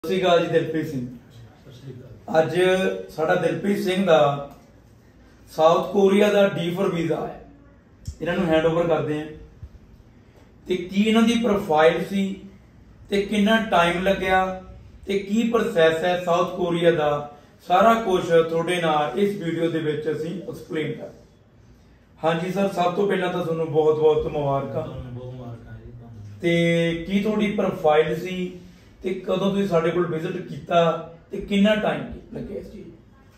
ਸਤਿ ਸ਼੍ਰੀ ਅਕਾਲ ਜੀ। ਦਿਲਪ੍ਰੀਤ ਸਿੰਘ ਅੱਜ ਸਾਡਾ ਦਿਲਪ੍ਰੀਤ ਸਿੰਘ ਦਾ ਸਾਊਥ ਕੋਰੀਆ ਦਾ D4 ਵੀਜ਼ਾ ਹੈ। ਇਹਨਾਂ ਨੂੰ ਹੈਂਡਓਵਰ ਕਰਦੇ ਆ ਤੇ ਕੀ ਇਹਨਾਂ ਦੀ ਪ੍ਰੋਫਾਈਲ ਸੀ ਤੇ ਕਿੰਨਾ ਟਾਈਮ ਲੱਗਿਆ ਤੇ ਕੀ ਪ੍ਰੋਸੈਸ ਹੈ ਸਾਊਥ ਕੋਰੀਆ ਦਾ, ਸਾਰਾ ਕੁਝ ਤੁਹਾਡੇ ਨਾਲ ਇਸ ਵੀਡੀਓ ਦੇ ਵਿੱਚ ਅਸੀਂ ਐਕਸਪਲੇਨ ਕਰ। ਹਾਂਜੀ ਸਰ, ਸਭ ਤੋਂ ਪਹਿਲਾਂ ਤਾਂ ਤੁਹਾਨੂੰ ਬਹੁਤ ਬਹੁਤ ਮੁਬਾਰਕਾਂ। ਤੇ ਕੀ ਤੁਹਾਡੀ ਪ੍ਰੋਫਾਈਲ ਸੀ ਤੇ ਕਦੋਂ ਤੁਸੀਂ ਸਾਡੇ ਕੋਲ ਵਿਜ਼ਿਟ ਕੀਤਾ ਤੇ ਕਿੰਨਾ ਟਾਈਮ ਲੱਗਿਆ ਇਸ ਚੀਜ਼?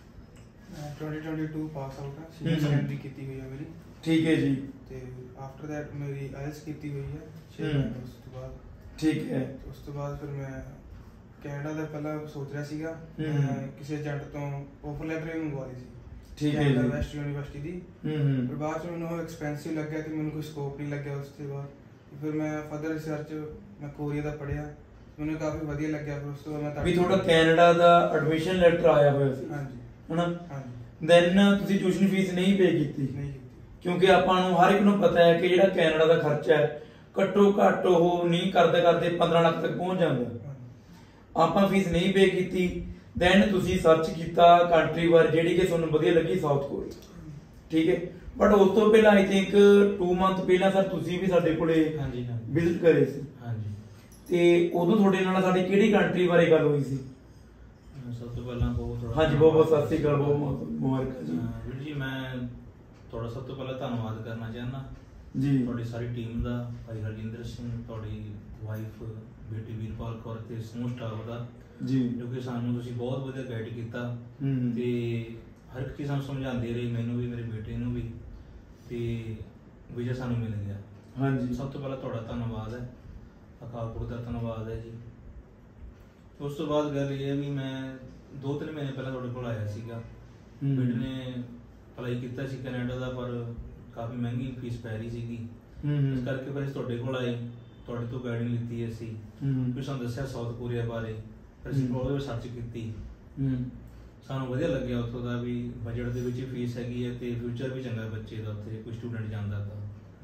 2022 ਪਾਸ ਆਊਟ ਹੈ, ਸੀਨੀਅਰ ਐਮਡੀ ਕੀਤੀ ਹੋਈ ਹੈ ਮੇਰੀ। ਠੀਕ ਹੈ ਜੀ। ਤੇ ਆਫਟਰ ਦੈਟ ਮੇਰੀ ਆਇਲਸ ਕੀਤੀ ਹੋਈ ਹੈ 6 ਮਹੀਨੇ ਉਸ ਤੋਂ ਬਾਅਦ। ਠੀਕ ਹੈ। ਉਸ ਤੋਂ ਬਾਅਦ ਫਿਰ ਮੈਂ ਕੈਨੇਡਾ ਦਾ ਪਹਿਲਾਂ ਸੋਚ ਰਿਹਾ ਸੀਗਾ, ਕਿਸੇ ਏਜੰਟ ਤੋਂ ਆਫਰ ਲੈਟਰ ਵੀ ਮੰਗਵਾਈ ਸੀ। ਠੀਕ ਹੈ ਜੀ। ਵੈਸਟ ਯੂਨੀਵਰਸਿਟੀ ਦੀ। ਪਰ ਬਾਅਦ ਚ ਮੈਨੂੰ ਐਕਸਪੈਂਸਿਵ ਲੱਗਿਆ ਤੇ ਮੈਨੂੰ ਕੋਈ ਸਕੋਪ ਨਹੀਂ ਲੱਗਿਆ। ਉਸ ਤੋਂ ਬਾਅਦ ਫਿਰ ਮੈਂ ਫਰਦਰ ਰਿਸਰਚ ਮੈਂ ਕੋਰੀਆ ਦਾ ਪੜ੍ਹਿਆ, ਮੈਨੂੰ ਕਾਫੀ ਵਧੀਆ ਲੱਗਿਆ। ਫਿਰ ਉਸ ਤੋਂ ਬਾਅਦ ਮੈਂ ਵੀ ਤੁਹਾਡਾ ਕੈਨੇਡਾ ਦਾ ਐਡਮਿਸ਼ਨ ਲੈਟਰ ਆਇਆ ਹੋਇਆ ਸੀ। ਹਾਂਜੀ ਹਨਾ। ਹਾਂਜੀ। ਦੈਨ ਤੁਸੀਂ ਟਿਊਸ਼ਨ ਫੀਸ ਨਹੀਂ ਪੇ ਕੀਤੀ? ਨਹੀਂ ਕੀਤੀ, ਕਿਉਂਕਿ ਆਪਾਂ ਨੂੰ ਹਰ ਇੱਕ ਨੂੰ ਪਤਾ ਹੈ ਕਿ ਜਿਹੜਾ ਕੈਨੇਡਾ ਦਾ ਖਰਚਾ ਹੈ ਘੱਟੋ ਘੱਟ ਉਹ ਨਹੀਂ ਕਰਦੇ 15 ਲੱਖ ਤੱਕ ਪਹੁੰਚ ਜਾਂਦਾ। ਆਪਾਂ ਫੀਸ ਨਹੀਂ ਪੇ ਕੀਤੀ। ਦੈਨ ਤੁਸੀਂ ਸਰਚ ਕੀਤਾ ਕੰਟਰੀ ਬਾਰੇ ਜਿਹੜੀ ਕਿ ਤੁਹਾਨੂੰ ਵਧੀਆ ਲੱਗੀ, ਸਾਊਥ ਕੋਰੀਆ। ਠੀਕ ਹੈ। ਬਟ ਉਸ ਤੋਂ ਪਹਿਲਾਂ ਆਈ ਥਿੰਕ 2 ਮੰਥ ਪਹਿਲਾਂ ਸਰ ਤੁਸੀਂ ਵੀ ਸਾਡੇ ਕੋਲੇ ਵਿਜ਼ਿਟ ਕਰੇ ਸੀ। ਹਾਂਜੀ। ਤੇ ਉਦੋਂ ਤੁਹਾਡੇ ਨਾਲ ਸਾਡੀ ਕਿਹੜੀ ਕੰਟਰੀ ਬਾਰੇ ਗੱਲ ਹੋਈ ਸੀ? ਸਭ ਤੋਂ ਪਹਿਲਾਂ ਹਾਂਜੀ ਬਹੁਤ ਬਹੁਤ ਸਤਿ ਸ਼੍ਰੀ ਅਕਾਲ, ਬਹੁਤ ਮੁਬਾਰਕਾਂ ਜੀ। ਵੀਰ ਜੀ, ਮੈਂ ਤੁਹਾਡਾ ਸਭ ਤੋਂ ਪਹਿਲਾਂ ਧੰਨਵਾਦ ਕਰਨਾ ਚਾਹੁੰਦਾ ਜੀ, ਤੁਹਾਡੀ ਸਾਰੀ ਟੀਮ ਦਾ, ਭਾਈ ਹਰਜਿੰਦਰ ਸਿੰਘ, ਤੁਹਾਡੀ ਵਾਈਫ ਬੇਟੀ ਵੀਰਪਾਲ ਕੌਰ ਤੇ ਸਮੂਹ ਸਟਾਫ ਦਾ ਜੀ, ਜੋ ਕਿ ਸਾਨੂੰ ਤੁਸੀਂ ਬਹੁਤ ਵਧੀਆ ਗਾਈਡ ਕੀਤਾ ਤੇ ਹਰ ਇੱਕ ਚੀਜ਼ ਸਾਨੂੰ ਸਮਝਾਉਂਦੇ ਰਹੇ, ਮੈਨੂੰ ਵੀ ਮੇਰੇ ਬੇਟੇ ਨੂੰ ਵੀ, ਤੇ ਵੀਜ਼ਾ ਸਾਨੂੰ ਮਿਲ ਗਿਆ। ਹਾਂਜੀ। ਸਭ ਤੋਂ ਪਹਿਲਾਂ ਤੁਹਾਡਾ ਧੰਨਵਾਦ ਹੈ, ਅਕਾਲ ਪੁਰਖ ਦਾ ਧੰਨਵਾਦ ਹੈ ਜੀ। ਉਸ ਤੋਂ ਬਾਅਦ ਗੱਲ ਇਹ ਹੈ ਵੀ ਮੈਂ 2-3 ਮਹੀਨੇ ਪਹਿਲਾਂ ਤੁਹਾਡੇ ਕੋਲ ਆਇਆ ਸੀਗਾ। ਬੇਟੇ ਨੇ ਅਪਲਾਈ ਕੀਤਾ ਸੀ ਕੈਨੇਡਾ ਦਾ, ਪਰ ਕਾਫੀ ਮਹਿੰਗੀ ਫੀਸ ਪੈ ਰਹੀ ਸੀਗੀ। ਇਸ ਕਰਕੇ ਫਿਰ ਅਸੀਂ ਤੁਹਾਡੇ ਕੋਲ ਆਏ, ਤੁਹਾਡੇ ਤੋਂ ਗਾਈਡਿੰਗ ਲਿੱਤੀ ਅਸੀਂ, ਫਿਰ ਸਾਨੂੰ ਦੱਸਿਆ ਸਾਊਥ ਕੋਰੀਆ ਬਾਰੇ, ਫਿਰ ਅਸੀਂ ਉਹਦੇ ਵਿੱਚ ਸਰਚ ਕੀਤੀ। ਸਾਨੂੰ ਵਧੀਆ ਲੱਗਿਆ ਉੱਥੋਂ ਦਾ ਵੀ ਬਜਟ ਦੇ ਵਿੱਚ ਫੀਸ ਹੈਗੀ ਹੈ ਤੇ ਫਿਊਚਰ ਵੀ ਚੰਗਾ ਬੱਚੇ ਦਾ, ਉੱਥੇ ਕੋਈ ਸਟੂਡੈਂਟ ਜਾਂਦਾ ਤਾਂ।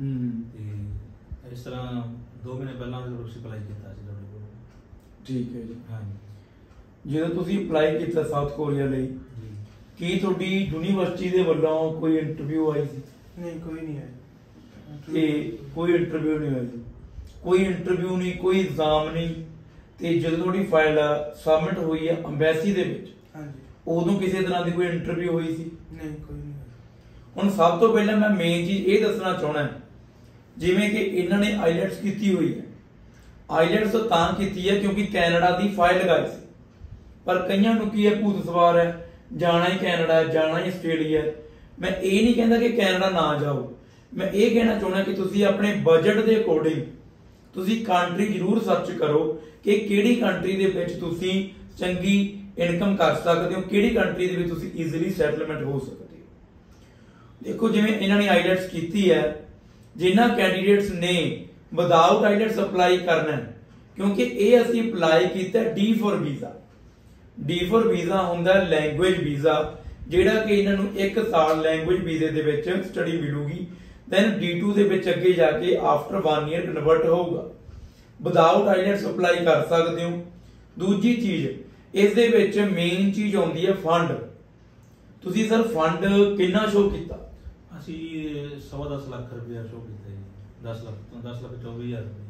ਤੇ ਇਸ ਤਰ੍ਹਾਂ 2 ਮਹੀਨੇ ਪਹਿਲਾਂ ਅਸੀਂ ਅਪਲਾਈ ਕੀਤਾ ਸੀ ਤੁਹਾਡੇ ਕੋਲ। ਠੀਕ ਹੈ ਜੀ। ਹਾਂਜੀ। ਜਦੋਂ ਤੁਸੀਂ ਅਪਲਾਈ ਕੀਤਾ ਸਾਊਥ ਕੋਰੀਆ ਲਈ, ਕੀ ਤੁਹਾਡੀ ਯੂਨੀਵਰਸਿਟੀ ਦੇ ਵੱਲੋਂ ਕੋਈ ਇੰਟਰਵਿਊ ਆਈ ਸੀ? ਨਹੀਂ, ਕੋਈ ਨਹੀਂ ਆਇਆ। ਤੇ ਕੋਈ ਇੰਟਰਵਿਊ ਨਹੀਂ ਹੋਇਆ ਸੀ? ਕੋਈ ਇੰਟਰਵਿਊ ਨਹੀਂ, ਕੋਈ ਐਗਜ਼ਾਮ ਨਹੀਂ। ਤੇ ਜਦੋਂ ਤੁਹਾਡੀ ਫਾਈਲ ਸਬਮਿਟ ਹੋਈ ਹੈ ਅੰਬੈਸੀ ਦੇ ਵਿੱਚ, ਹਾਂਜੀ, ਉਦੋਂ ਕਿਸੇ ਤਰ੍ਹਾਂ ਦੀ ਕੋਈ ਇੰਟਰਵਿਊ ਹੋਈ ਸੀ? ਨਹੀਂ, ਕੋਈ ਨਹੀਂ ਹੋਇਆ। ਹੁਣ ਸਭ ਤੋਂ ਪਹਿਲਾਂ ਮੈਂ ਮੇਨ ਚੀਜ਼ ਇਹ ਦੱਸਣਾ ਚਾਹਣਾ, ਜਿਵੇਂ ਕਿ ਇਹਨਾਂ ਨੇ ਆਈਲੈਟਸ ਕੀਤੀ ਹੋਈ ਹੈ। ਆਈਲੈਟਸ ਤਾਂ ਕੀਤੀ ਹੈ ਕਿਉਂਕਿ ਕੈਨੇਡਾ ਦੀ ਫਾਈਲ ਲਗਾਈ ਸੀ, ਪਰ ਕਈਆਂ ਨੂੰ ਕੀ ਹੈ ਭੂਤ ਸਵਾਰ ਹੈ, ਜਾਣਾ ਹੀ ਕੈਨੇਡਾ, ਜਾਣਾ ਹੀ ਆਸਟ੍ਰੇਲੀਆ। ਮੈਂ ਇਹ ਨਹੀਂ ਕਹਿੰਦਾ ਕਿ ਕੈਨੇਡਾ ਨਾ ਜਾਓ, ਮੈਂ ਇਹ ਕਹਿਣਾ ਚਾਹੁੰਦਾ ਕਿ ਤੁਸੀਂ ਆਪਣੇ ਬਜਟ ਦੇ ਅਕੋਰਡਿੰਗ ਤੁਸੀਂ ਕੰਟਰੀ ਜ਼ਰੂਰ ਸਰਚ ਕਰੋ ਕਿ ਕਿਹੜੀ ਕੰਟਰੀ ਦੇ ਵਿੱਚ ਤੁਸੀਂ ਚੰਗੀ ਇਨਕਮ ਕਰ ਸਕਦੇ ਹੋ, ਕਿਹੜੀ ਕੰਟਰੀ ਦੇ ਵਿੱਚ ਤੁਸੀਂ ਈਜ਼ੀਲੀ ਸੈਟਲਮੈਂਟ ਹੋ ਸਕਦੇ ਹੋ। ਦੇਖੋ, ਜਿਵੇਂ ਇਹਨਾਂ ਨੇ ਆਈਲੈਟਸ ਕੀਤੀ ਹੈ, ਜਿਨ੍ਹਾਂ ਕੈਂਡੀਡੇਟਸ ਨੇ ਵਿਦਆਊਟ ਆਈਲੈਟਸ ਅਪਲਾਈ ਕਰਨਾ ਹੈ, ਕਿਉਂਕਿ ਇਹ ਅਸੀਂ ਅਪਲਾਈ ਕੀਤਾ D4 ਵੀਜ਼ਾ। D4 ਵੀਜ਼ਾ ਹੁੰਦਾ ਲੈਂਗੁਏਜ ਵੀਜ਼ਾ, ਜਿਹੜਾ ਕਿ ਇਹਨਾਂ ਨੂੰ 1 ਸਾਲ ਲੈਂਗੁਏਜ ਵੀਜ਼ੇ ਦੇ ਵਿੱਚ ਸਟੱਡੀ ਮਿਲੂਗੀ। ਦੈਨ D2 ਦੇ ਵਿੱਚ ਅੱਗੇ ਜਾ ਕੇ ਆਫਟਰ 1 ਈਅਰ ਕਨਵਰਟ ਹੋਊਗਾ। ਵਿਦਆਊਟ ਆਈਲੈਟਸ ਅਪਲਾਈ ਕਰ ਸਕਦੇ ਹੋ। ਦੂਜੀ ਚੀਜ਼, ਇਸ ਦੇ ਵਿੱਚ ਮੇਨ ਚੀਜ਼ ਆਉਂਦੀ ਹੈ ਫੰਡ। ਤੁਸੀਂ ਸਰ ਫੰਡ ਕਿੰਨਾ ਸ਼ੋ ਕੀਤਾ? ਅਸੀਂ 10.25 ਲੱਖ ਰੁਪਇਆ ਸ਼ੋ ਕੀਤਾ ਜੀ। 10 ਲੱਖ ਤੋਂ 10,24,000 ਰੁਪਏ।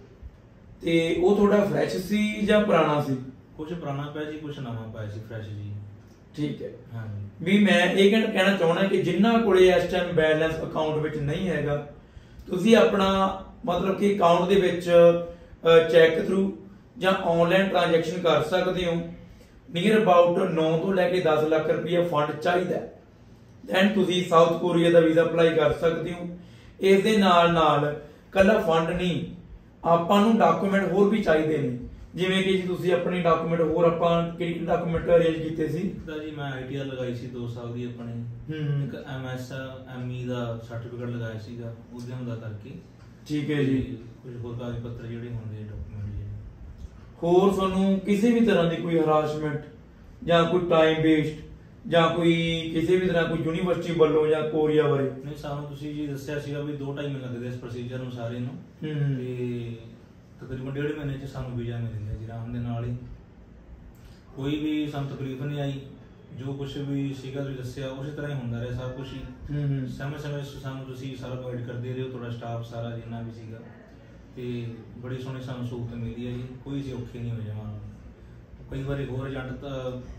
ਤੇ ਉਹ ਤੁਹਾਡਾ ਫਰੈਸ਼ ਸੀ ਜਾਂ ਪੁਰਾਣਾ ਸੀ? ਕੁਝ ਪੁਰਾਣਾ ਪਿਆ ਜੀ, ਕੁਝ ਨਵਾਂ ਪਿਆ ਸੀ, ਫਰੈਸ਼ ਜੀ। ਠੀਕ ਹੈ। ਹਾਂਜੀ। ਵੀ ਮੈਂ ਇਹ ਕਹਿਣਾ ਚਾਹੁੰਦਾ ਕਿ ਜਿਨ੍ਹਾਂ ਕੋਲੇ ਇਸ ਟਾਈਮ ਬੈਲੈਂਸ ਅਕਾਊਂਟ ਵਿੱਚ ਨਹੀਂ ਹੈਗਾ, ਤੁਸੀਂ ਆਪਣਾ ਮਤਲਬ ਕਿ ਅਕਾਊਂਟ ਦੇ ਵਿੱਚ ਚੈੱਕ ਥਰੂ ਜਾਂ ਆਨਲਾਈਨ ਟ੍ਰਾਂਜੈਕਸ਼ਨ ਕਰ ਸਕਦੇ ਹੋ। ਨੀਅਰ ਅਬਾਊਟ 9 ਤੋਂ ਲੈ ਕੇ 10 ਲੱਖ ਰੁਪਏ ਫੰਡ ਚਾਹੀਦਾ, ਦੈਨ ਤੁਸੀਂ ਸਾਊਥ ਕੋਰੀਆ ਦਾ ਵੀਜ਼ਾ ਅਪਲਾਈ ਕਰ ਸਕਦੇ ਹੋ। ਇਸ ਦੇ ਨਾਲ ਕੱਲਾ ਫੰਡ ਨਹੀਂ, ਆਪਾਂ ਨੂੰ ਡਾਕੂਮੈਂਟ ਹੋਰ ਵੀ ਚਾਹੀਦੇ ਨੇ, ਜਿਵੇਂ ਕਿ ਜੀ ਤੁਸੀਂ ਆਪਣੇ ਡਾਕੂਮੈਂਟ ਹੋਰ, ਆਪਾਂ ਕਿਹੜੇ ਡਾਕੂਮੈਂਟ ਅਰੇਂਜ ਕੀਤੇ ਸੀ? ਤਾਂ ਜੀ ਮੈਂ ITR ਲਗਾਈ ਸੀ 2 ਸਾਲ ਦੀ ਆਪਣੀ। ਇੱਕ MSME ਦਾ ਸਰਟੀਫਿਕੇਟ ਲਗਾਇਆ ਸੀਗਾ ਉਦਯਮ ਦਾ ਕਰਕੇ। ਠੀਕ ਹੈ ਜੀ। ਕੁਝ ਹੋਰ ਕਾਗਜ਼ ਪੱਤਰ ਜਿਹੜੇ ਹੁੰਦੇ ਡਾਕੂਮੈਂਟ ਜੀ। ਹੋਰ ਤੁਹਾਨੂੰ ਕਿਸੇ ਵੀ ਤਰ੍ਹਾਂ ਦੀ ਕੋਈ ਹਰਾਸਮੈਂਟ ਜਾਂ ਕੋਈ ਟਾਈਮ ਵੇਸਟ ਜਾਂ ਕੋਈ ਕਿਸੇ ਵੀ ਤਰ੍ਹਾਂ ਕੋਈ ਯੂਨੀਵਰਸਿਟੀ ਵੱਲੋਂ ਜਾਂ ਕੋਰੀਆ ਬਾਰੇ? ਨਹੀਂ, ਸਾਨੂੰ ਤੁਸੀਂ ਜੀ ਦੱਸਿਆ ਸੀਗਾ ਵੀ 2 ਟਾਈਮ ਲੱਗਦੇ ਇਸ ਪ੍ਰੋਸੀਜਰ ਨੂੰ ਸਾਰੇ ਨੂੰ, ਤੇ ਤਕਰੀਬਨ 1.5 ਮਹੀਨੇ ਚ ਸਾਨੂੰ ਵੀਜ਼ਾ ਮਿਲ ਗਿਆ ਜੀ ਆਰਾਮ ਦੇ ਨਾਲ ਹੀ। ਕੋਈ ਵੀ ਸਾਨੂੰ ਤਕਲੀਫ ਨਹੀਂ ਆਈ। ਜੋ ਕੁਝ ਵੀ ਸੀਗਾ ਤੁਸੀਂ ਦੱਸਿਆ ਉਸੇ ਤਰ੍ਹਾਂ ਹੀ ਹੁੰਦਾ ਰਿਹਾ ਸਭ ਕੁਝ ਹੀ। ਸਮੇਂ ਸਾਨੂੰ ਤੁਸੀਂ ਸਾਰਾ ਗਾਈਡ ਕਰਦੇ ਰਹੇ ਹੋ, ਤੁਹਾਡਾ ਸਟਾਫ ਸਾਰਾ ਜਿੰਨਾ ਵੀ ਸੀਗਾ, ਤੇ ਬੜੀ ਸੋਹਣੀ ਸਾਨੂੰ ਸਹੂਲਤ ਮਿਲੀ ਹੈ ਜੀ। ਕੋਈ ਅਸੀਂ ਔਖੇ ਨਹੀਂ ਹੋਏ ਜਮਾਂ। ਕਈ ਵਾਰੀ ਹੋਰ ਏਜੰਟ ਤਾਂ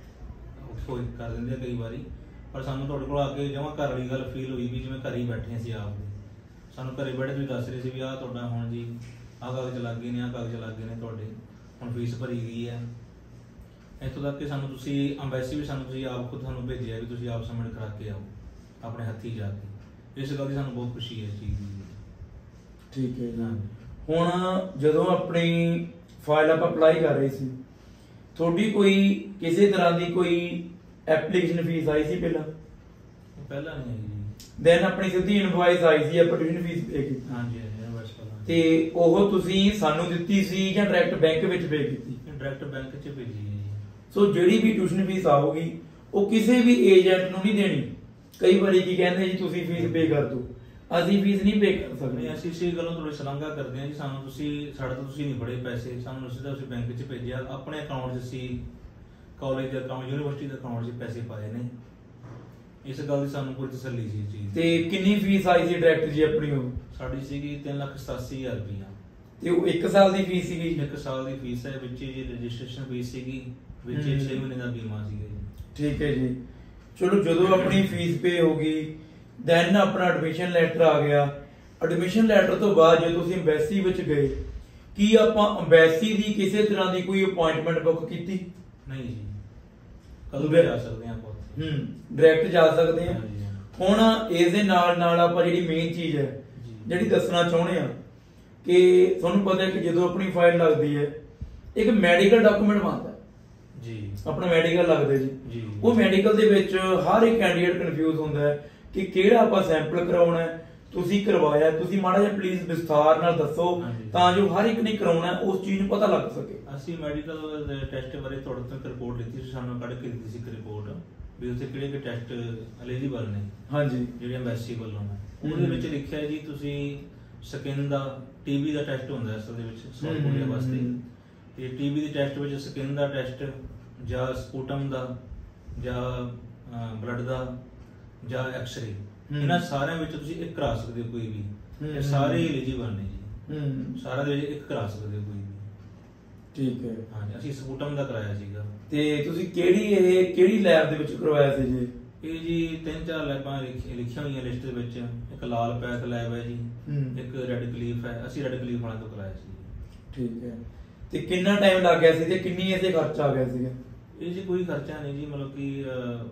ਔਖੇ ਕਰ ਦਿੰਦੇ ਆ ਕਈ ਵਾਰੀ, ਪਰ ਸਾਨੂੰ ਤੁਹਾਡੇ ਕੋਲ ਆ ਕੇ ਜਮਾਂ ਘਰ ਵਾਲੀ ਗੱਲ ਫੀਲ ਹੋਈ ਵੀ ਜਿਵੇਂ ਘਰ ਹੀ ਬੈਠੇ ਅਸੀਂ ਆਪ ਦੇ। ਸਾਨੂੰ ਘਰੇ ਬੈਠੇ ਤੁਸੀਂ ਦੱਸ ਰਹੇ ਸੀ ਵੀ ਆਹ ਤੁਹਾਡਾ ਹੁਣ ਜੀ ਆਹ ਕਾਗਜ਼ ਲੱਗ ਗਏ ਨੇ, ਆਹ ਕਾਗਜ਼ ਲੱਗ ਗਏ ਨੇ ਤੁਹਾਡੇ, ਹੁਣ ਫੀਸ ਭਰੀ ਗਈ ਹੈ। ਇੱਥੋਂ ਤੱਕ ਕਿ ਸਾਨੂੰ ਤੁਸੀਂ ਅੰਬੈਸੀ ਵੀ ਸਾਨੂੰ ਤੁਸੀਂ ਆਪ ਖੁਦ ਸਾਨੂੰ ਭੇਜਿਆ ਵੀ ਤੁਸੀਂ ਆਪ ਸਬਮਿਟ ਕਰਾ ਕੇ ਆਓ ਆਪਣੇ ਹੱਥੀਂ ਜਾ ਕੇ। ਇਸ ਗੱਲ ਦੀ ਸਾਨੂੰ ਬਹੁਤ ਖੁਸ਼ੀ ਹੈ ਇਸ ਚੀਜ਼ ਦੀ। ਠੀਕ ਹੈ ਜੀ। ਹੁਣ ਜਦੋਂ ਆਪਣੀ ਫਾਈਲ ਆਪਾਂ ਅਪਲਾਈ ਕਰ ਰਹੇ ਸੀ, ਤੁਹਾਡੀ ਕੋਈ ਕਿਸੇ ਤਰ੍ਹਾਂ ਦੀ ਕੋਈ ਐਪਲੀਕੇਸ਼ਨ ਫੀਸ ਆਈ ਸੀ ਪਹਿਲਾਂ? ਪਹਿਲਾਂ ਨਹੀਂ ਆਈ ਜੀ। ਦੈਨ ਆਪਣੀ ਸਿੱਧੀ ਇਨਵੋਇਸ ਆਈ ਸੀ, ਆਪਾਂ ਟਿਊਸ਼ਨ ਫੀਸ ਪੇ ਕੀਤੀ? ਹਾਂਜੀ ਇਨਵੋਇਸ ਪਹਿਲਾਂ। ਤੇ ਉਹ ਤੁਸੀਂ ਸਾਨੂੰ ਦਿੱਤੀ ਸੀ ਜਾਂ ਡਾਇਰੈਕਟ ਬੈਂਕ ਵਿੱਚ ਪੇ ਕੀਤੀ? ਡਾਇਰੈਕਟ ਬੈਂਕ 'ਚ ਭੇਜੀ ਹੈ ਜੀ। ਸੋ ਜਿਹੜੀ ਵੀ ਟਿਊਸ਼ਨ ਫੀਸ ਆਊਗੀ ਉਹ ਕਿਸੇ ਵੀ ਏਜੰਟ ਨੂੰ ਨਹੀਂ ਦੇਣੀ। ਕਈ ਵਾਰੀ ਕੀ ਕਹਿੰਦੇ ਜੀ ਤੁਸੀਂ ਫੀਸ ਪੇ ਕਰ ਦਿਓ, ਅਸੀਂ ਫੀਸ ਨਹੀਂ ਪੇ ਕਰ ਸਕਦੇ। ਅਸੀਂ ਇਸੇ ਗੱਲੋਂ ਤੁਹਾਡੀ ਸ਼ਲਾਘਾ ਕਰਦੇ ਹਾਂ ਜੀ। ਸਾਨੂੰ ਤੁਸੀਂ ਸਾਡੇ ਤੋਂ ਤੁਸੀਂ ਨਹੀਂ ਫੜੇ ਪੈਸੇ, ਸਾਨੂੰ ਸਿੱਧਾ ਤੁਸੀਂ ਬੈਂਕ 'ਚ ਭੇਜਿਆ, ਆਪਣੇ ਅਕਾਊਂਟ 'ਚ ਅਸੀਂ ਕਾਲਜ ਦੇ ਅਕਾਊਂਟ, ਯੂਨੀਵਰਸਿਟੀ ਦੇ ਅਕਾਊਂਟ 'ਚ ਪੈਸੇ ਪਾਏ ਨੇ। ਇਸ ਗੱਲ ਦੀ ਸਾਨੂੰ ਪੂਰੀ ਤਸੱਲੀ ਸੀ ਇਸ ਚੀਜ਼। ਤੇ ਕਿੰਨੀ ਫੀਸ ਆਈ ਸੀ ਡਾਇਰੈਕਟ ਜੀ ਆਪਣੀ? ਉਹ ਸਾਡੀ ਸੀਗੀ 3,87,000 ਰੁਪਇਆ। ਤੇ ਉਹ 1 ਸਾਲ ਦੀ ਫੀਸ ਸੀਗੀ? 1 ਸਾਲ ਦੀ ਫੀਸ ਹੈ, ਵਿੱਚ ਜੀ ਰਜਿਸਟ੍ਰੇਸ਼ਨ ਫੀਸ ਸੀਗੀ, ਵਿੱਚ 6 ਮਹੀਨੇ ਦਾ ਬੀਮਾ ਸੀਗਾ ਜੀ। ਠੀਕ ਹੈ ਜੀ। ਚਲੋ ਜਦੋਂ ਆਪਣੀ ਫੀਸ ਪੇ ਹੋ ਗਈ, ਦੈਨ ਆਪਣਾ ਐਡਮਿਸ਼ਨ ਲੈਟਰ ਆ ਗਿਆ। ਐਡਮਿਸ਼ਨ ਲੈਟਰ ਤੋਂ ਬਾਅਦ ਜੇ ਤੁਸੀਂ ਅੰਬੈਸੀ ਵਿੱਚ ਗਏ, ਕੀ ਆਪਾਂ ਅੰਬੈਸੀ ਦੀ ਕਿਸੇ ਤਰ੍ਹਾਂ ਦੀ ਕੋਈ ਅਪਾਇੰਟਮੈਂਟ ਬੁੱਕ ਕੀਤੀ? ਨਹੀਂ ਜੀ, ਕਦੋਂ ਵੀ ਜਾ ਸਕਦੇ ਹਾਂ ਆਪਾਂ। ਡਾਇਰੈਕਟ ਜਾ ਸਕਦੇ ਹਾਂ। ਹੁਣ ਇਸ ਦੇ ਨਾਲ ਨਾਲ ਆਪਾਂ ਜਿਹੜੀ ਮੇਨ ਚੀਜ਼ ਹੈ ਜਿਹੜੀ ਦੱਸਣਾ ਚਾਹੁੰਦੇ ਆ ਕਿ ਤੁਹਾਨੂੰ ਪਤਾ ਹੈ ਕਿ ਜਦੋਂ ਆਪਣੀ ਫਾਈਲ ਲੱਗਦੀ ਹੈ ਇੱਕ ਮੈਡੀਕਲ ਡਾਕੂਮੈਂਟ ਬਣਦਾ ਜੀ, ਆਪਣਾ ਮੈਡੀਕਲ ਲੱਗਦਾ ਜੀ। ਉਹ ਮੈਡੀਕਲ ਦੇ ਵਿੱਚ ਹਰ ਇੱਕ ਕੈਂਡੀਡੇਟ ਕਨਫਿਊਜ਼ ਹੁੰਦਾ ਹੈ ਕਿ ਕਿਹੜਾ ਆਪਾਂ ਸੈਂਪਲ ਕਰਾਉਣਾ ਹੈ। ਤੁਸੀਂ ਕਰਵਾਇਆ, ਤੁਸੀਂ ਮਾੜਾ ਜਿਹਾ ਪਲੀਜ਼ ਵਿਸਥਾਰ ਨਾਲ ਦੱਸੋ ਤਾਂ ਜੋ ਹਰ ਇੱਕ ਨੇ ਕਰਾਉਣਾ ਉਸ ਚੀਜ਼ ਨੂੰ ਪਤਾ ਲੱਗ ਸਕੇ। ਅਸੀਂ ਮੈਡੀਕਲ ਟੈਸਟ ਬਾਰੇ ਤੁਹਾਡੇ ਤੋਂ ਰਿਪੋਰਟ ਲਿੱਤੀ ਸੀ, ਸਾਨੂੰ ਕੱਢ ਕੇ ਦਿੱਤੀ ਸੀ ਰਿਪੋਰਟ ਵੀ ਉੱਥੇ ਕਿਹੜੇ ਕਿਹੜੇ ਟੈਸਟ ਐਲੀਜੀਬਲ ਨੇ। ਹਾਂਜੀ, ਜਿਹੜੇ ਐਮਬੈਸੀ ਵੱਲੋਂ ਨੇ। ਉਹਦੇ ਵਿੱਚ ਲਿਖਿਆ ਜੀ ਤੁਸੀਂ ਸਕਿਨ ਦਾ, ਟੀਬੀ ਦਾ ਟੈਸਟ ਹੁੰਦਾ ਅਸਲ ਦੇ ਵਿੱਚ ਸਾਊਥ ਕੋਰੀਆ ਵਾਸਤੇ, ਤੇ ਟੀਬੀ ਦੇ ਟੈਸਟ ਵਿੱਚ ਸਕਿਨ ਦਾ ਟੈਸਟ ਜਾਂ ਸਪੂਟਮ ਦਾ ਜਾਂ ਬਲੱਡ ਦਾ ਜਾਂ ਐਕਸ-ਰੇ, ਇਹਨਾਂ ਸਾਰਿਆਂ ਵਿੱਚ ਤੁਸੀਂ ਇੱਕ ਕਰਾ ਸਕਦੇ ਹੋ ਕੋਈ ਵੀ। ਇਹ ਸਾਰੇ ਐਲੀਜੀਬਲ ਨੇ ਜੀ, ਸਾਰਾ ਦੇ ਵਿੱਚ ਇੱਕ ਕਰਾ ਸਕਦੇ ਹੋ ਕੋਈ ਵੀ। ਠੀਕ ਹੈ। ਹਾਂਜੀ, ਅਸੀਂ ਸਪੂਟਮ ਦਾ ਕਰਾਇਆ ਸੀਗਾ। ਤੇ ਤੁਸੀਂ ਕਿਹੜੀ ਲੈਬ ਦੇ ਵਿੱਚ ਕਰਵਾਇਆ ਸੀ ਜੀ? ਇਹ ਜੀ 3-4 ਲੈਬਾਂ ਲਿਖੀਆਂ ਹੋਈਆਂ ਲਿਸਟ ਦੇ ਵਿੱਚ। ਇੱਕ ਲਾਲ ਪੈਥ ਲੈਬ ਹੈ ਜੀ, ਇੱਕ ਰੈੱਡ ਕਲੀਫ ਹੈ। ਅਸੀਂ ਰੈੱਡ ਕਲੀਫ ਵਾਲਿਆਂ ਤੋਂ ਕਰਾਇਆ ਸੀ। ਠੀਕ ਹੈ। ਤੇ ਕਿੰਨਾ ਟਾਈਮ ਲੱਗ ਗਿਆ ਸੀ ਤੇ ਕਿੰਨੀ ਇਹਦੇ ਖਰਚਾ ਆ ਗਿਆ ਸੀਗਾ? ਇਹ ਜੀ ਕੋਈ ਖਰਚਾ ਨਹੀਂ ਜੀ, ਮਤਲਬ ਕਿ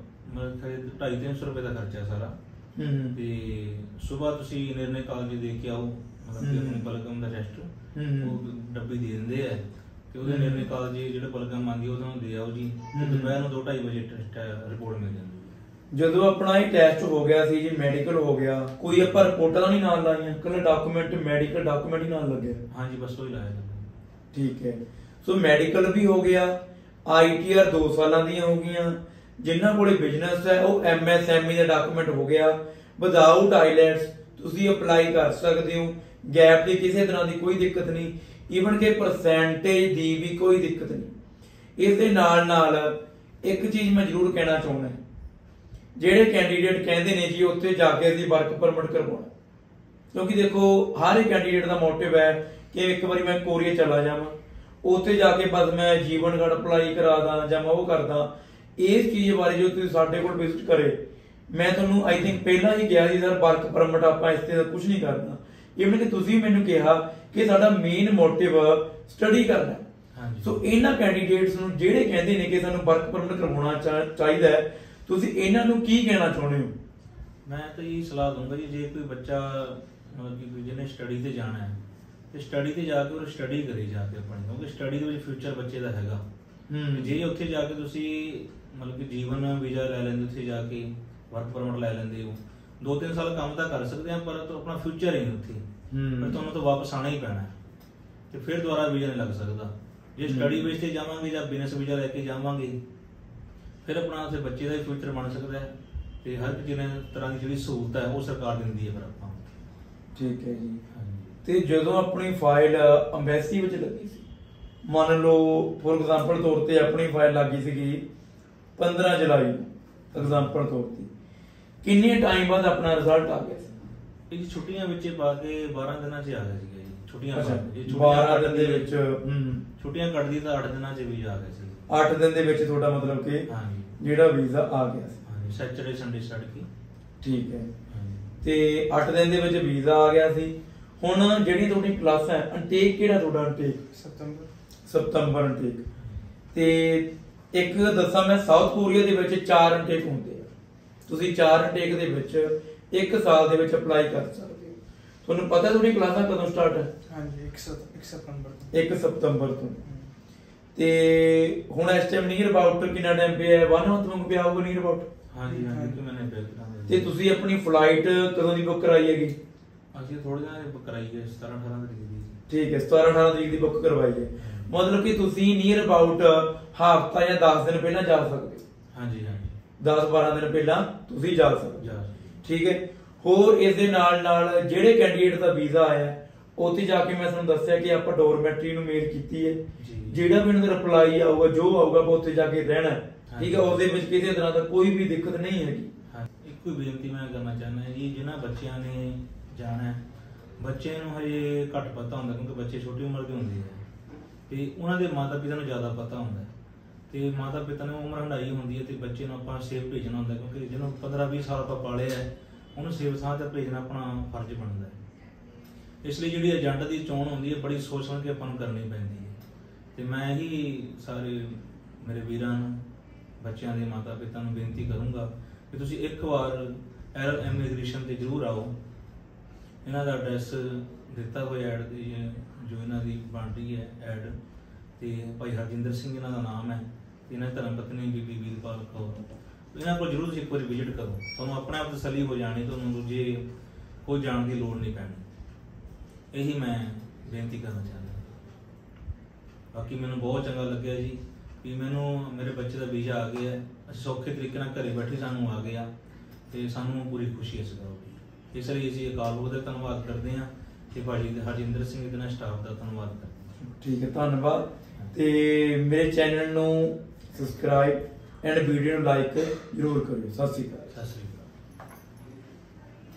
250-300 ਰੁਪਏ ਦਾ ਖਰਚਾ ਸਾਰਾ। ਤੇ ਸਵੇਰ ਤੁਸੀਂ ਨਿਰਣੇ ਕਾਲਜ ਦੇ ਕੇ ਆਓ, ਮਤਲਬ ਕਿ ਆਪਣੀ ਬਲਗਮ ਦਾ ਟੈਸਟ ਉਹ ਡੱਬੀ ਦੇ ਦਿੰਦੇ ਆ, ਤੇ ਉਹਦੇ ਨਿਰਣੇ ਕਾਲਜ ਜਿਹੜੇ ਬਲਗਮ ਆਉਂਦੀ ਉਹ ਤੁਹਾਨੂੰ ਦੇ ਆਓ ਜੀ। ਤੇ ਦੁਪਹਿਰ ਨੂੰ 2-2:30 ਵਜੇ ਟੈਸਟ ਰਿਪੋਰਟ ਮਿਲ ਜਾਂਦੀ ਹੈ। ਜਦੋਂ ਆਪਣਾ ਇਹ ਟੈਸਟ ਹੋ ਗਿਆ ਸੀ ਜੀ, ਮੈਡੀਕਲ ਹੋ ਗਿਆ, ਕੋਈ ਆਪਾਂ ਰਿਪੋਰਟਾਂ ਤਾਂ ਨਹੀਂ ਨਾਲ ਲਾਈਆਂ, ਕੱਲਾ ਡਾਕੂਮੈਂਟ ਮੈਡੀਕਲ ਡਾਕੂਮੈਂਟ ਹੀ ਨਾਲ ਲੱਗਿਆ? ਹਾਂਜੀ, ਬਸ ਉਹ ਹੀ ਲਾਇਆ ਜਾਂਦਾ। ਠੀਕ ਹੈ। ਸੋ ਮੈਡੀਕਲ ਵੀ ਹੋ ਗਿਆ, ITR 2 ਸਾਲਾਂ ਦੀਆਂ ਹੋ ਗਈਆਂ, ਜਿਨ੍ਹਾਂ ਕੋਲੇ ਬਿਜ਼ਨਸ ਹੈ ਉਹ MSME ਦਾ ਡਾਕੂਮੈਂਟ ਹੋ ਗਿਆ। ਵਿਦਆਊਟ ਆਈਲੈਟਸ ਤੁਸੀਂ ਅਪਲਾਈ ਕਰ ਸਕਦੇ ਹੋ, ਗੈਪ ਦੀ ਕਿਸੇ ਤਰ੍ਹਾਂ ਦੀ ਕੋਈ ਦਿੱਕਤ ਨਹੀਂ, ਈਵਨ ਕਿ ਪਰਸੈਂਟੇਜ ਦੀ ਵੀ ਕੋਈ ਦਿੱਕਤ ਨਹੀਂ। ਇਸ ਦੇ ਨਾਲ ਨਾਲ ਇੱਕ ਚੀਜ਼ ਮੈਂ ਜ਼ਰੂਰ ਕਹਿਣਾ ਚਾਹੁੰਦਾ, ਜਿਹੜੇ ਕੈਂਡੀਡੇਟ ਕਹਿੰਦੇ ਨੇ ਜੀ ਉੱਥੇ ਜਾ ਕੇ ਅਸੀਂ ਵਰਕ ਪਰਮਿਟ ਕਰਵਾਉਣਾ, ਕਿਉਂਕਿ ਦੇਖੋ ਹਰ ਇੱਕ ਕੈਂਡੀਡੇਟ ਦਾ ਮੋਟਿਵ ਹੈ ਕਿ ਇੱਕ ਵਾਰੀ ਮੈਂ ਕੋਰੀਆ ਚਲਾ ਜਾਵਾਂ, ਉੱਥੇ ਜਾ ਕੇ ਬਸ ਮੈਂ ਜੀਵਨ ਕਾਰਡ ਅਪਲਾਈ ਕਰਾ ਦਾਂ ਜਾਂ ਮੈਂ ਉਹ ਕਰਦਾ। ਇਸ ਚੀਜ਼ ਬਾਰੇ ਜੋ ਤੁਸੀਂ ਸਾਡੇ ਕੋਲ ਵਿਜ਼ਿਟ ਕਰੇ, ਮੈਂ ਤੁਹਾਨੂੰ ਆਈ ਥਿੰਕ ਪਹਿਲਾਂ ਹੀ ਕਿਹਾ ਸੀ ਸਰ ਵਰਕ ਪਰਮਿਟ ਆਪਾਂ ਇਸ ਤੇ ਕੁਝ ਨਹੀਂ ਕਰਨਾ। ਇਵਨ ਕਿ ਤੁਸੀਂ ਮੈਨੂੰ ਕਿਹਾ ਕਿ ਸਾਡਾ ਮੇਨ ਮੋਟਿਵ ਸਟੱਡੀ ਕਰਨਾ। ਸੋ ਇਹਨਾਂ ਕੈਂਡੀਡੇਟਸ ਨੂੰ ਜਿਹੜੇ ਕਹਿੰਦੇ ਨੇ ਕਿ ਸਾਨੂੰ ਵਰਕ ਪਰਮਿਟ ਕਰਵਾਉਣਾ ਚਾਹੀਦਾ ਹੈ, ਤੁਸੀਂ ਇਹਨਾਂ ਨੂੰ ਕੀ ਕਹਿਣਾ ਚਾਹੁੰਦੇ ਹੋ? ਮੈਂ ਤਾਂ ਇਹ ਸਲਾਹ ਦੂੰਗਾ ਜੀ, ਜੇ ਕੋਈ ਬੱਚਾ ਮਤਲਬ ਕਿ ਜਿਹਨੇ ਸਟੱਡੀ ਤੇ ਜਾਣਾ ਹੈ ਤੇ ਸਟੱਡੀ ਤੇ ਜਾ ਕੇ ਉਹ ਸਟੱਡੀ ਕਰੇ ਜਾ ਕੇ ਆਪਣੀ, ਕਿਉਂਕਿ ਸਟੱਡੀ ਦੇ ਵਿੱਚ ਫਿਊਚਰ ਬੱਚੇ ਦਾ ਹੈਗਾ। ਜੇ ਉੱਥੇ ਜਾ ਕੇ ਤੁਸੀਂ ਮਤਲਬ ਕਿ ਜੀਵਨ ਵੀਜ਼ਾ ਲੈ ਲੈਂਦੇ, ਉੱਥੇ ਜਾ ਕੇ ਵਰਕ ਪਰਮਿਟ ਲੈ ਲੈਂਦੇ ਹੋ, 2-3 ਸਾਲ ਕੰਮ ਤਾਂ ਕਰ ਸਕਦੇ ਆ, ਪਰ ਆਪਣਾ ਫਿਊਚਰ ਹੀ ਨਹੀਂ ਉੱਥੇ, ਫਿਰ ਤੁਹਾਨੂੰ ਤਾਂ ਵਾਪਸ ਆਣਾ ਹੀ ਪੈਣਾ ਤੇ ਫਿਰ ਦੁਬਾਰਾ ਵੀਜ਼ਾ ਨਹੀਂ ਲੱਗ ਸਕਦਾ। ਜੇ ਸਟੱਡੀ ਬੇਸ ਤੇ ਜਾਵਾਂਗੇ ਜਾਂ ਬਿਜ਼ਨਸ ਵੀਜ਼ਾ ਲੈ ਕੇ ਜਾਵਾਂਗੇ, ਫਿਰ ਆਪਣਾ ਉੱਥੇ ਬੱਚੇ ਦਾ ਹੀ ਫਿਊਚਰ ਬਣ ਸਕਦਾ ਹੈ ਤੇ ਹਰ ਤਰ੍ਹਾਂ ਦੀ ਜਿਹੜੀ ਸਹੂਲਤ ਹੈ ਉਹ ਸਰਕਾਰ ਦਿੰਦੀ ਹੈ ਫਿਰ ਆਪਾਂ। ਠੀਕ ਹੈ ਜੀ। ਤੇ ਜਦੋਂ ਆਪਣੀ ਫਾਈਲ ਅੰਬੈਸੀ ਵਿੱਚ ਲੱਗੀ ਸੀ, ਮੰਨ ਲਓ ਫੋਰ ਐਗਜ਼ਾਮਪਲ ਤੌਰ ਤੇ ਆਪਣੀ ਫਾਈਲ ਲੱਗੀ ਸੀਗੀ 15 ਜੁਲਾਈ ਨੂੰ, ਐਗਜ਼ਾਮਪਲ ਤੌਰ ਤੇ, ਕਿੰਨੇ ਟਾਈਮ ਬਾਅਦ ਆਪਣਾ ਰਿਜ਼ਲਟ ਆ ਗਿਆ ਸੀ? ਇਹ ਛੁੱਟੀਆਂ ਵਿੱਚ ਪਾ ਕੇ 12 ਦਿਨਾਂ 'ਚ ਆ ਗਿਆ ਸੀਗਾ ਜੀ। ਛੁੱਟੀਆਂ ਅੱਛਾ, ਇਹ 12 ਦਿਨ ਦੇ ਵਿੱਚ ਛੁੱਟੀਆਂ ਕੱਟਦੀ ਤਾਂ 8 ਦਿਨਾਂ 'ਚ ਵੀਜ਼ਾ ਆ ਗਿਆ ਸੀ। 8 ਦਿਨ ਦੇ ਵਿੱਚ ਤੁਹਾਡਾ ਮਤਲਬ ਕਿ ਹਾਂਜੀ ਜਿਹੜਾ ਵੀਜ਼ਾ ਆ ਗਿਆ ਸੀ। ਹਾਂਜੀ, ਸੈਚਰਡੇ ਸੰਡੇ ਛੱਡ ਕੇ। ਠੀਕ ਹੈ, ਹਾਂਜੀ ਤੇ 8 ਦਿਨ ਦੇ ਵਿੱਚ ਵੀਜ਼ਾ ਆ ਗਿਆ ਸੀ। ਹੁਣ ਜਿਹੜੀ ਤੁਹਾਡੀ ਕਲਾਸ ਹੈ, ਅਨਟੇਕ ਕਿਹੜਾ ਤੁਹਾਡਾ ਅਨਟੇਕ? ਸਤੰਬਰ ਅਨਟੇਕ। ਤੇ ਇੱਕ ਦੱਸਾਂ ਮੈਂ, ਸਾਊਥ ਕੋਰੀਆ ਦੇ ਵਿੱਚ 4 ਅਨਟੇਕ ਹੁੰਦੇ ਆ। ਤੁਸੀਂ 4 ਅਨਟੇਕ ਦੇ ਵਿੱਚ 1 ਸਾਲ ਦੇ ਵਿੱਚ ਅਪਲਾਈ ਕਰ ਸਕਦੇ ਹੋ। ਤੁਹਾਨੂੰ ਪਤਾ ਤੁਹਾਡੀ ਕਲਾਸਾਂ ਕਦੋਂ ਸਟਾਰਟ ਹੈ? ਹਾਂਜੀ 1 ਸਤੰਬਰ ਤੋਂ। 1 ਸਤੰਬਰ ਤੋਂ। ਤੇ ਹੁਣ ਇਸ ਟਾਈਮ ਨੀਅਰ ਅਬਾਊਟ ਕਿੰਨਾ ਟਾਈਮ ਪਿਆ ਹੈ? 1 ਮੰਥ ਮੰਗ ਪਿਆ ਹੋਊਗਾ ਨੀਅਰ ਅਬਾਊਟ। ਹਾਂਜੀ ਹਾਂਜੀ, ਕਿ ਮੈਨੇ ਬਿਲ ਕਰਾਇਆ। ਤੇ ਤੁਸੀਂ ਆਪਣੀ ਫਲਾਈਟ ਕਦੋਂ ਦੀ ਬੁੱਕ ਕਰਾਈ ਹੈਗੀ? ਅਸੀਂ ਥੋੜੇ ਦਿਨਾਂ ਬੁੱਕ ਕਰਾਈ ਹੈ 17-18 ਤਰੀਕ ਦੀ। ਠੀਕ ਹੈ, 17-18 ਤਰੀਕ ਦੀ ਬੁੱਕ ਕਰਵਾਈ ਹੈ। ਮਤਲਬ ਕਿ ਤੁਸੀਂ ਨੀਅਰ ਅਬਾਊਟ ਹਫ਼ਤਾ ਜਾਂ 10 ਦਿਨ ਪਹਿਲਾਂ ਜਾ ਸਕਦੇ ਹੋ। ਹਾਂਜੀ ਹਾਂਜੀ, 10-12 ਦਿਨ ਪਹਿਲਾਂ ਤੁਸੀਂ ਜਾ ਸਕਦੇ ਹੋ। ਜਾ ਠੀਕ ਹੈ। ਹੋਰ ਇਸ ਦੇ ਨਾਲ ਨਾਲ ਜਿਹੜੇ ਕੈਂਡੀਡੇਟ ਦਾ ਵੀਜ਼ਾ ਆਇਆ ਉੱਥੇ ਜਾ ਕੇ ਮੈਂ ਤੁਹਾਨੂੰ ਦੱਸਿਆ ਕਿ ਆਪਾਂ ਡੋਰਮੈਟਰੀ ਨੂੰ ਮੇਲ ਕੀਤੀ ਹੈ। ਜੀ। ਜਿਹੜਾ ਵੀ ਉਹਨਾਂ ਦਾ ਰਿਪਲਾਈ ਆਊਗਾ, ਜੋ ਆਊਗਾ, ਆਪਾਂ ਉੱਥੇ ਜਾ ਕੇ ਰਹਿਣਾ ਹੈ। ਠੀਕ ਹੈ, ਉਹਦੇ ਵਿੱਚ ਕਿਸੇ ਤਰ੍ਹਾਂ ਦਾ ਕੋਈ ਵੀ ਦਿੱਕਤ ਨਹੀਂ ਹੈਗੀ। ਇੱਕੋ ਬੇਨਤੀ ਮੈਂ ਕਰਨਾ ਚਾਹੁੰਦਾ ਜੀ, ਜਿਨ੍ਹਾਂ ਬੱਚਿਆਂ ਨੇ ਜਾਣਾ ਹੈ, ਬੱਚੇ ਨੂੰ ਹਜੇ ਘੱਟ ਪਤਾ ਹੁੰਦਾ ਕਿਉਂਕਿ ਬੱਚੇ ਛੋਟੀ ਉਮਰ ਦੇ ਹੁੰਦੇ ਆ ਤੇ ਉਹਨਾਂ ਦੇ ਮਾਤਾ ਪਿਤਾ ਨੂੰ ਜ਼ਿਆਦਾ ਪਤਾ ਹੁੰਦਾ ਤੇ ਮਾਤਾ ਪਿਤਾ ਨੇ ਉਮਰ ਹੰਢਾਈ ਹੁੰਦੀ ਹੈ ਤੇ ਬੱਚੇ ਨੂੰ ਆਪਾਂ ਸੇਫ ਭੇਜਣਾ ਹੁੰਦਾ ਕਿਉਂਕਿ ਜਿਹਨੂੰ 15-20 ਸਾਲ ਆਪਾਂ ਪਾਲਿਆ ਹੈ ਉਹਨੂੰ ਸੇਫ ਥਾਂ ਤੇ ਭੇਜਣਾ ਆਪਣਾ ਫਰਜ਼ ਬਣਦਾ ਹੈ। ਇਸ ਲਈ ਜਿਹੜੀ ਏਜੰਟ ਦੀ ਚੋਣ ਹੁੰਦੀ ਹੈ ਬੜੀ ਸੋਚ ਸਮਝ ਕੇ ਆਪਾਂ ਨੂੰ ਕਰਨੀ ਪੈਂਦੀ ਹੈ ਤੇ ਮੈਂ ਹੀ ਸਾਰੇ ਮੇਰੇ ਵੀਰਾਂ ਨੂੰ, ਬੱਚਿਆਂ ਦੇ ਮਾਤਾ ਪਿਤਾ ਨੂੰ ਬੇਨਤੀ ਕਰੂੰਗਾ ਕਿ ਤੁਸੀਂ ਇੱਕ ਵਾਰ ਇਮੀਗ੍ਰੇਸ਼ਨ ਤੇ ਜ਼ਰੂਰ ਆਓ। ਇਹਨਾਂ ਦਾ ਐਡਰੈਸ ਦਿੱਤਾ ਹੋਇਆ ਐਡ ਦੀ ਜੋ ਇਹਨਾਂ ਦੀ ਬਣ ਰਹੀ ਹੈ ਐਡ, ਤੇ ਭਾਈ ਹਰਜਿੰਦਰ ਸਿੰਘ ਇਹਨਾਂ ਦਾ ਨਾਮ ਹੈ, ਇਹਨਾਂ ਦੀ ਧਰਮ ਪਤਨੀ ਬੀਬੀ ਵੀਰਪਾਲ ਕੌਰ। ਇਹਨਾਂ ਕੋਲ ਜ਼ਰੂਰ ਤੁਸੀਂ ਇੱਕ ਵਾਰੀ ਵਿਜ਼ਿਟ ਕਰੋ, ਤੁਹਾਨੂੰ ਆਪਣੇ ਆਪ ਤਸੱਲੀ ਹੋ ਜਾਣੀ, ਤੁਹਾਨੂੰ ਦੂਜੇ ਕੋਈ ਜਾਣ ਦੀ ਲੋੜ ਨਹੀਂ ਪੈਣੀ। ਇਹੀ ਮੈਂ ਬੇਨਤੀ ਕਰਨਾ ਚਾਹੁੰਦਾ। ਬਾਕੀ ਮੈਨੂੰ ਬਹੁਤ ਚੰਗਾ ਲੱਗਿਆ ਜੀ ਵੀ ਮੈਨੂੰ ਮੇਰੇ ਬੱਚੇ ਦਾ ਵੀਜ਼ਾ ਆ ਗਿਆ, ਅਸੀਂ ਸੌਖੇ ਤਰੀਕੇ ਨਾਲ ਘਰੇ ਬੈਠੇ ਸਾਨੂੰ ਆ ਗਿਆ ਤੇ ਸਾਨੂੰ ਪੂਰੀ ਖੁਸ਼ੀ ਇਸ ਗੱਲ ਦੀ। ਇਸ ਲਈ ਅਸੀਂ ਅਕਾਲ ਪੁਰਖ ਦਾ ਧੰਨਵਾਦ ਕਰਦੇ ਹਾਂ ਤੇ ਭਾਜੀ ਹਰਜਿੰਦਰ ਸਿੰਘ ਦੇ ਨਾਲ ਸਟਾਫ ਦਾ ਧੰਨਵਾਦ ਕਰਦੇ ਹਾਂ। ਠੀਕ ਹੈ, ਧੰਨਵਾਦ। ਤੇ ਮੇਰੇ ਚੈਨਲ ਨੂੰ ਸਬਸਕ੍ਰਾਈਬ ਐਂਡ ਵੀਡੀਓ ਨੂੰ ਲਾਈਕ ਜ਼ਰੂਰ ਕਰਿਓ। ਸਤਿ ਸ਼੍ਰੀ ਅਕਾਲ। ਸਤਿ ਸ਼੍ਰੀ ਅਕਾਲ।